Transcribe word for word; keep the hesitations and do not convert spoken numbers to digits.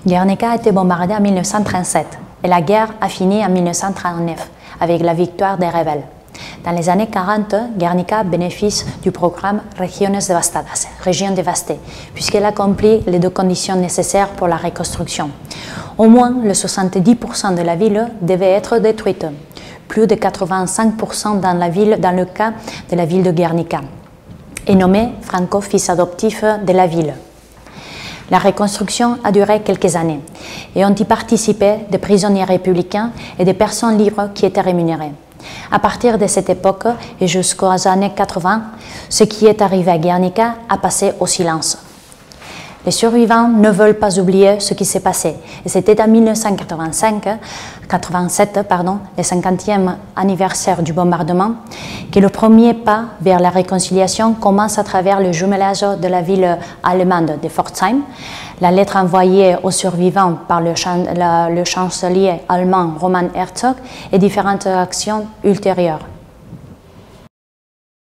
Guernica a été bombardée en mille neuf cent trente-sept et la guerre a fini en mille neuf cent trente-neuf avec la victoire des rebelles. Dans les années quarante, Guernica bénéficie du programme Regiones Devastadas, régions dévastées, puisqu'elle accomplit les deux conditions nécessaires pour la reconstruction. Au moins, le soixante-dix pour cent de la ville devait être détruite, plus de quatre-vingt-cinq pour cent dans, la ville, dans le cas de la ville de Guernica, et nommé Franco fils adoptif de la ville. La reconstruction a duré quelques années et ont y participé des prisonniers républicains et des personnes libres qui étaient rémunérées. À partir de cette époque et jusqu'aux années quatre-vingts, ce qui est arrivé à Guernica a passé au silence. Les survivants ne veulent pas oublier ce qui s'est passé. Et c'était en mille neuf cent quatre-vingt-cinq, quatre-vingt-sept, pardon, le cinquantième anniversaire du bombardement, que le premier pas vers la réconciliation commence à travers le jumelage de la ville allemande de Pforzheim, la lettre envoyée aux survivants par le, chan la, le chancelier allemand Roman Herzog et différentes actions ultérieures.